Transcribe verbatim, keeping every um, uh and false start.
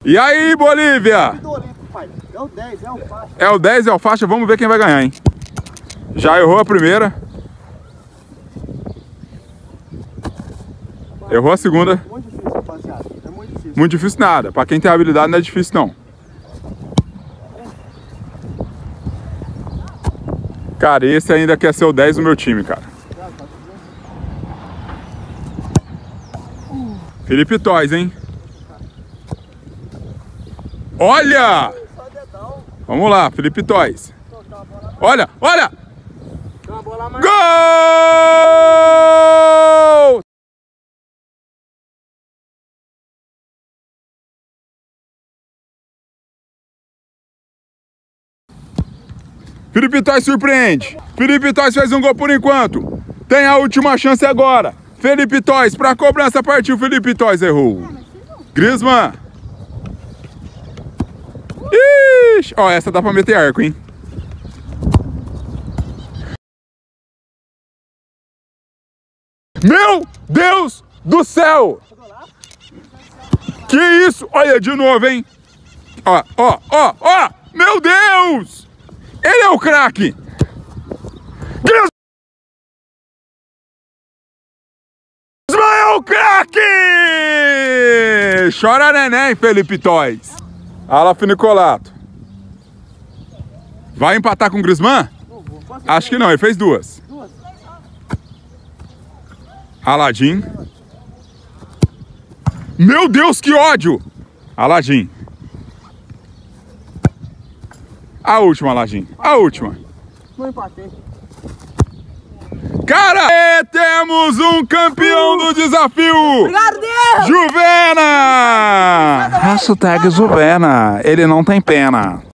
E aí, Bolívia? É o dez, é o faixa. É o dez, é o faixa. Vamos ver quem vai ganhar, hein? Já errou a primeira. Errou a segunda. Muito difícil, rapaziada. É muito difícil. Muito difícil nada. Pra quem tem habilidade não é difícil, não. Cara, esse ainda quer ser o dez do meu time, cara. Felipe Toys, hein? Olha! Vamos lá, Felipe Toys. Olha, olha! Gol! Felipe Toys surpreende. Felipe Toys fez um gol por enquanto. Tem a última chance agora. Felipe Toys pra cobrança, partiu. Felipe Toys errou. Griezmann. Ixi, ó, essa dá pra meter arco, hein? Meu Deus do céu! Que isso? Olha de novo, hein? Ó, ó, ó, ó! Meu Deus! Ele é o craque! Griezmann é o craque! Chora neném, Felipe Toys. Ala Finicolato. Vai empatar com o Griezmann? Acho que não, ele fez duas. Aladim. Meu Deus, que ódio! Aladim. A última, Aladim. A última. Não empatei. Cara, e temos um campeão do desafio! Obrigado, Deus! Juvena! Hashtag Juvena. Ele não tem pena.